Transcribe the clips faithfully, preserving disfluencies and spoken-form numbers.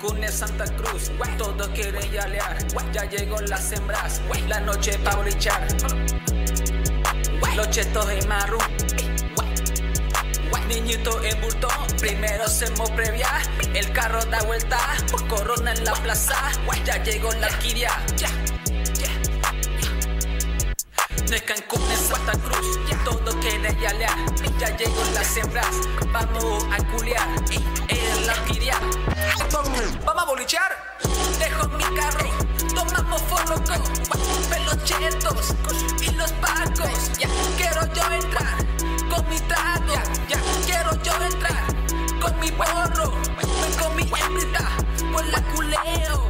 Cancún es Santa Cruz, todos quieren yalear. Ya llegó las hembras, la noche pa' bolichar. Los chetos en marru, niñito en bulto, primero hacemos previa. El carro da vuelta, corona en la plaza. Ya llegó la alquiria. No es Cancún, es Santa Cruz, todos quieren yalear. Ya llegó las hembras, vamos a culiar. Es la alquiria. Vamos a bolichar. Dejo mi carro, tomamos forloco, pelos chetos y los pacos. Ya quiero yo entrar con mi trago. Ya quiero yo entrar con mi porro. Voy con mi hembrita, por la culeo.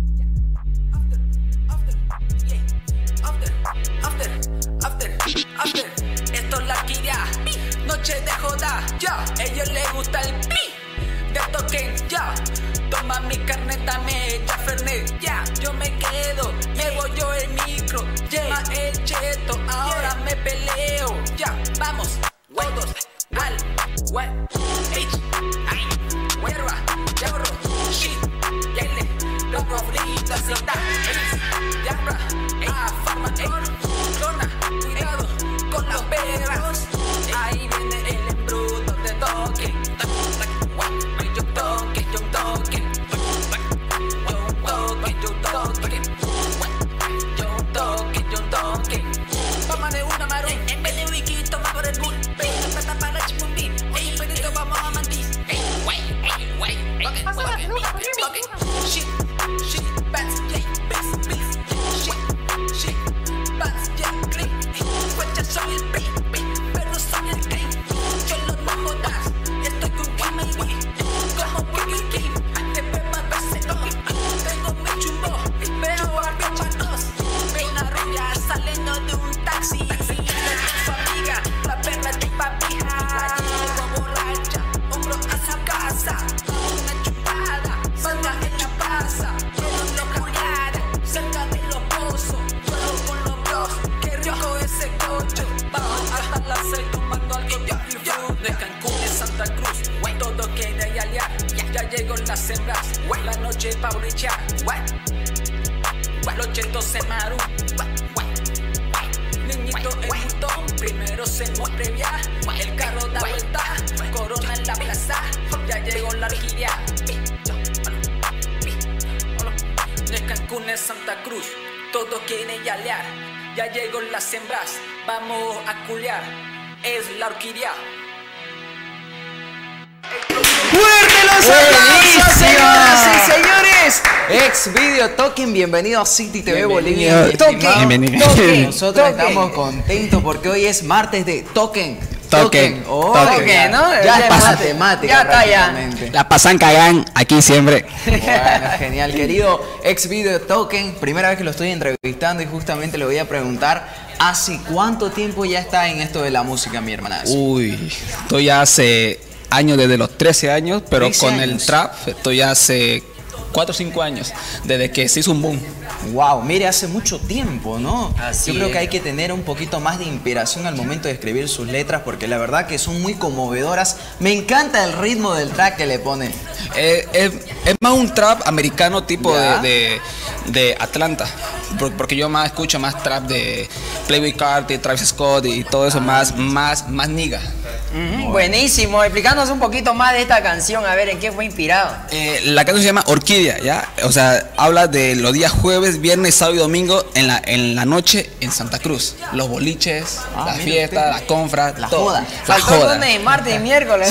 After, after, after, after. Esto es la alquiria, noche de joda. Ya, ellos les gusta el pi de token. Ya, toma mi carne, dame ya Fernet. Ya, yo me quedo, me voy yo el micro. Lleva el cheto, ahora me peleo. Ya, vamos, todos al web. H, ay, huerva, yarro, shit, yele, loco, frita, cita, yarra, ah, farmacor, zona, cuidado con los perros. Ahí viene el embruto de toque. Yo toque, yo toque. Yo toque, yo toque. Yo toque, yo toque. Vamos de una marón, en vez de wiki, toma por el bull. Plata para chimumbí, ey, perito, vamos a mantis. Ey, wey, ey, wey, bucket, bucket, bucket, bucket. Shit, shit, bats, yeah, bis, bis. Shit, shit, bats, yeah, clean. Pues ya soy el pi, pi, pero soy el clean. Yo lo no jodas, estoy con Game and Wii. Como Burger King, te veo más veces, no. Tengo mi chumbo, veo a bichanos. Veo una rubia saliendo de un taxi. Su amiga, la perra de papija. La llevo borracha, hombro a su casa. Una chupada, salga en la plaza. Pero no culiar, cerca de los pozos. Juego con los bros, qué rico ese cocho. Vamos hasta las seis tomando algo de fruit. No es Cancún, es Santa Cruz, todo quiere yalear. Ya llegó las hembras, la noche pa' bolichar. Los chetos en maru, niñito en botón, primero se nos previa. El carro da vuelta, corona en la plaza. Ya llegó la alquiria. No es Cancún, es Santa Cruz, todos quieren yalear. Ya llegó las hembras, vamos a culiar. Es la orquídea. ¡Fuerte los aplausos, señoras y señores! Ex Video Token, bienvenido a City T V Bolivia. Token, Token. Nosotros token. Estamos contentos porque hoy es martes de Token. Token. Oh, Token. Ya, ¿no? ya, ya es matemática. Ya está, ya. La pasan cagán aquí siempre. Bueno, genial, querido Ex Video Token. Primera vez que lo estoy entrevistando y justamente le voy a preguntar: ¿hace cuánto tiempo ya está en esto de la música, mi hermana? Uy, estoy hace años, desde los trece años, pero con años. El trap estoy hace cuatro o cinco años, desde que se hizo un boom. Wow, mire, hace mucho tiempo, ¿no? Así Yo creo es. que hay que tener un poquito más de inspiración al momento de escribir sus letras, porque la verdad que son muy conmovedoras. Me encanta el ritmo del track que le pone. Eh, es, es más un trap americano tipo de, de, de Atlanta, porque yo más escucho más trap de Playboi Carti, Travis Scott y todo eso, ah, más, más, más nigga. Uh-huh. Buenísimo, explícanos un poquito más de esta canción, a ver en qué fue inspirado. Eh, la canción se llama Orquídea, ¿ya? O sea, habla de los días jueves, viernes, sábado y domingo en la, en la noche en Santa Cruz. Los boliches, ah, la fiesta, la confra, la todo. joda. La Faltó joda. lunes, martes y miércoles.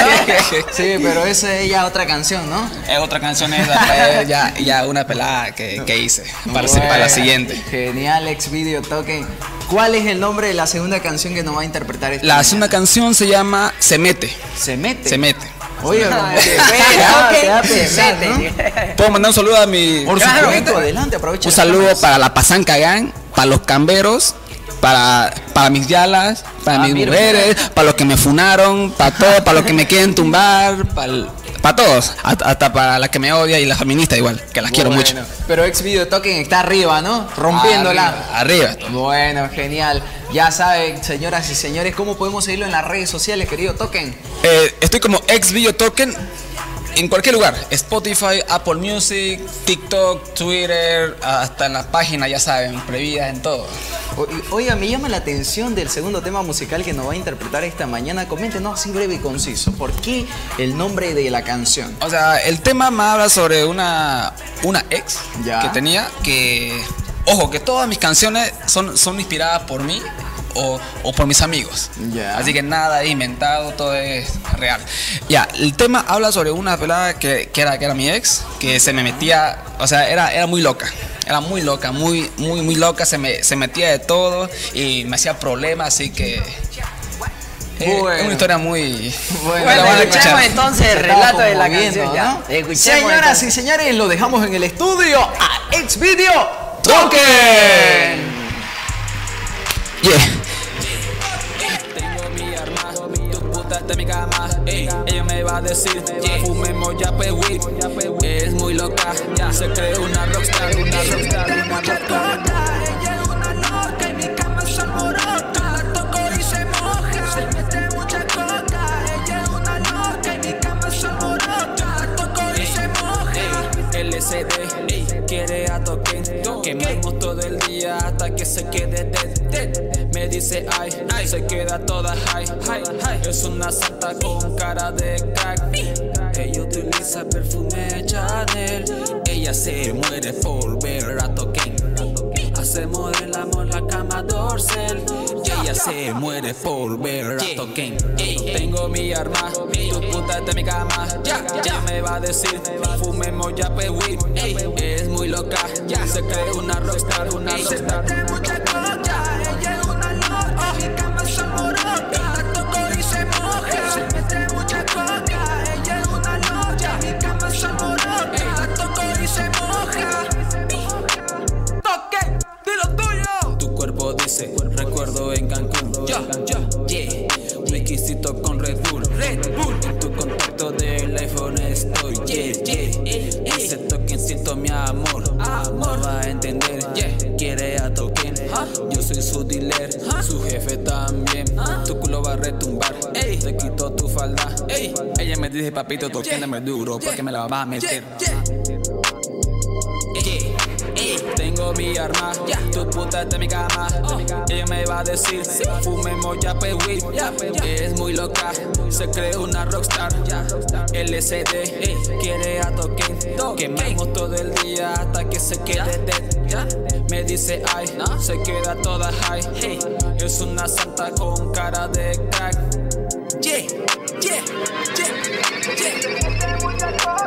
Sí, pero esa es ya otra canción, ¿no? Es otra canción, esa, ya, ya una pelada que, que hice para, bueno, para la siguiente. Genial, Ex Video Token. ¿Cuál es el nombre de la segunda canción que nos va a interpretar esta La mañana? segunda canción se llama Se Mete. Se mete. Se Mete. Oye, como que Okay, te da a se pensar, mete. ¿no? Puedo mandar un saludo a mi. Por Claro, supuesto, adelante, aprovecha. Un saludo para la Pasan Cagán, para los camberos, para, para mis yalas, para Ah, mis mira. mujeres, para los que me funaron, para todo, para los que me quieren tumbar, para, el- para todos, hasta, hasta para la que me odia y la feminista igual, que las quiero Bueno, mucho. Pero Ex Video Token está arriba, ¿no? Rompiéndola. Arriba, arriba. Bueno, genial. Ya saben, señoras y señores, ¿cómo podemos seguirlo en las redes sociales, querido Token? Eh, estoy como ex video token en cualquier lugar, Spotify, Apple Music, TikTok, Twitter, hasta en la página, ya saben, prohibidas en todo. O- Oiga, me llama la atención del segundo tema musical que nos va a interpretar esta mañana. Coméntenos así breve y conciso. ¿Por qué el nombre de la canción? O sea, el tema me habla sobre una, una ex Ya. que tenía que... Ojo, que todas mis canciones son, son inspiradas por mí o, o por mis amigos. Ya. Así que nada es inventado, todo es real. Ya, el tema habla sobre una pelada que, que, era, que era mi ex, que se me metía, o sea, era, era muy loca. Era muy loca, muy, muy, muy loca, se, me, se metía de todo y me hacía problemas, así que... eh, Bueno. Es una historia muy... Bueno, la van a Bueno, escuchar. escuchemos entonces el Se estaba relato de la conmoviendo, canción. Ya. ¿no? Escuchemos Señoras entonces. y señores, lo dejamos en el estudio a Xvideo Token. Yeah. Tengo mi arma, tu puta está en mi cama. Ey, ella me va a decir, fumemos ya pe weed. Es muy loca, ya se cree una rockstar, una rockstar, una rockstar. Ella es una loca y mi cama se alborota. La toco y se moja. Se mete mucha coca. Ella es una loca y mi cama se alborota. La toco y se moja. L S D, quiere a token. Quemamos todo el día hasta que se quede dead, dead. Me dice ay, ay, se queda toda high, high, high. Es una santa con cara de crack. Ella utiliza perfume Chanel. Ella se muere por ver a token. Hacemos el amor la cama dorsal. Y ella se muere por ver a token. Tengo mi arma, tu puta está en mi cama. Ya, ya me va a decir, fumemos ya pe weed. Es muy loca, ya se cree una rockstar, una rockstar. Mucha coca. Ella es una loca y mi cama se alborota. La toco y se moja. Se mete mucha coca. Ella es una loca y mi cama se alborota. La toco y se moja. Toque, dilo tuyo. Tu cuerpo dice, recuerdo en Cancún. Ya, ya, yeah. Whiskycito con Red Bull, Red Bull. En tu contacto del iPhone estoy, yeah, yeah. Ese toquencito, mi amor, amor va a entender, yeah. Quiere a token, yo soy su dealer, su jefe también. Tu culo va a retumbar, te quito tu falda. Ella me dice, papito, toquéndome duro, porque me la vas a meter. Tengo mi arma, tu puta está en mi cama. Ella me va a decir, fumemos ya pe weed. Es muy loca, se cree una rockstar. L S D, quiere a token. Quemamos todo el día hasta que se quede dead. Me dice ay, se queda toda high. Es una santa con cara de crack. Yeah, yeah, yeah, yeah.